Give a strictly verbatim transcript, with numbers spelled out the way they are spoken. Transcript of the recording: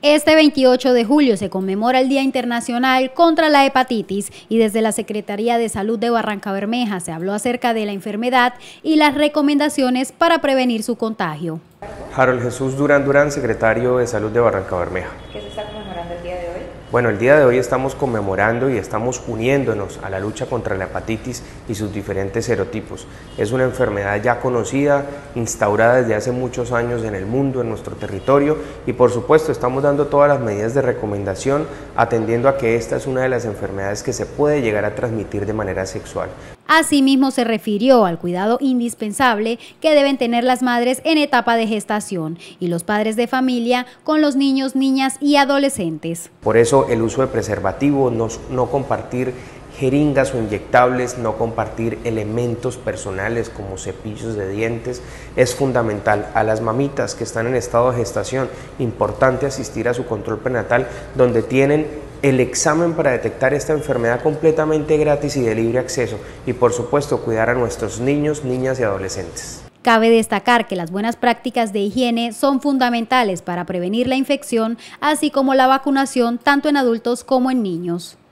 Este veintiocho de julio se conmemora el Día Internacional contra la Hepatitis y desde la Secretaría de Salud de Barrancabermeja se habló acerca de la enfermedad y las recomendaciones para prevenir su contagio. Harold Jesús Durán Durán, secretario de Salud de Barrancabermeja. ¿Qué se está conmemorando el día de hoy? Bueno, el día de hoy estamos conmemorando y estamos uniéndonos a la lucha contra la hepatitis y sus diferentes serotipos. Es una enfermedad ya conocida, instaurada desde hace muchos años en el mundo, en nuestro territorio, y por supuesto estamos dando todas las medidas de recomendación, atendiendo a que esta es una de las enfermedades que se puede llegar a transmitir de manera sexual. Asimismo se refirió al cuidado indispensable que deben tener las madres en etapa de gestación y los padres de familia con los niños, niñas y adolescentes. Por eso el uso de preservativo, no, no compartir jeringas o inyectables, no compartir elementos personales como cepillos de dientes, es fundamental. A las mamitas que están en estado de gestación, importante asistir a su control prenatal, donde tienen el examen para detectar esta enfermedad completamente gratis y de libre acceso, y por supuesto cuidar a nuestros niños, niñas y adolescentes. Cabe destacar que las buenas prácticas de higiene son fundamentales para prevenir la infección, así como la vacunación tanto en adultos como en niños.